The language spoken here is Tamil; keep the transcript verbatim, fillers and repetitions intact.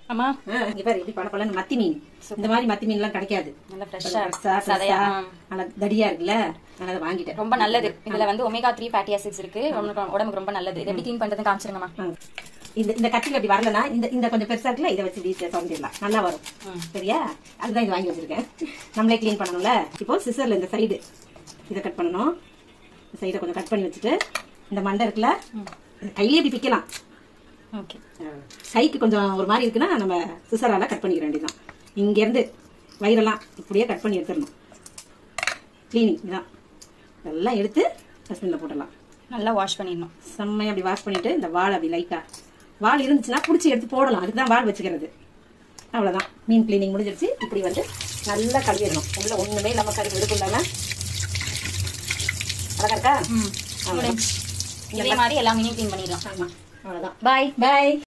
அம்மா இங்க பாரு இப்படி பல பலன்னு மத்தி மீன். இந்த மாதிரி மத்தி மீன் எல்லாம் கிடைக்காது. நல்ல ஃப்ரெஷ்ஷா சதையா நல்ல தடியா இருக்குல்ல, நான் அதை வாங்கிட்டேன். ரொம்ப நல்லது. இதுல வந்து ஒமேகா த்ரீ ஃபேட்டி ஆசிட்ஸ் இருக்கு, உடம்புக்கு ரொம்ப நல்லது. இது எப்படி க்ளீன் பண்றதுன்னு காமிச்சிருங்கம்மா. இந்த இந்த கத்தில அப்படி வரலன்னா இந்த இந்த கொஞ்சம் பெருசா இருக்குல்ல, இதை வச்சு வீட்டுல தொடங்கிடலாம், நல்லா வரும். சரியா? அதுதான் இது வாங்கி வச்சிருக்கேன். நம்மளே கிளீன் பண்ணணும்ல. இப்போ சிசர்ல இந்த சைடு இதை கட் பண்ணணும். இந்த சைடை கொஞ்சம் கட் பண்ணி வச்சுட்டு இந்த மண்டை இருக்குல்ல, கையிலே இப்படி பிக்கலாம். ஓகே, கைக்கு கொஞ்சம் ஒரு மாதிரி இருக்குன்னா நம்ம சிசரால கட் பண்ணிக்க வேண்டியதுதான். இங்க இருந்து வயிறெல்லாம் இப்படியே கட் பண்ணி எடுத்துடணும். கிளீனிங் இதான். இதெல்லாம் எடுத்து டஸ்ட்பின்ல போடலாம். நல்லா வாஷ் பண்ணிடணும். செம்மையா அப்படி வாஷ் பண்ணிட்டு இந்த வால் அப்படி லைட்டா வால் இருந்துச்சுன்னா பிடிச்சி எடுத்து போடலாம். அதுக்கு தான் வால் வச்சுக்கிறது. அவ்வளவுதான், மீன் கிளீனிங் முடிஞ்சிருச்சு. இப்படி வந்து நல்லா கழுவிடணும். உள்ள ஒண்ணுமே இல்லாம கழுவி எடுக்கலாம. அழகா இருக்கா? இதே மாதிரி எல்லா மீனையும் கிளீன் பண்ணிடலாம். ஆமா, அவ்வளவுதான். பாய் பாய்.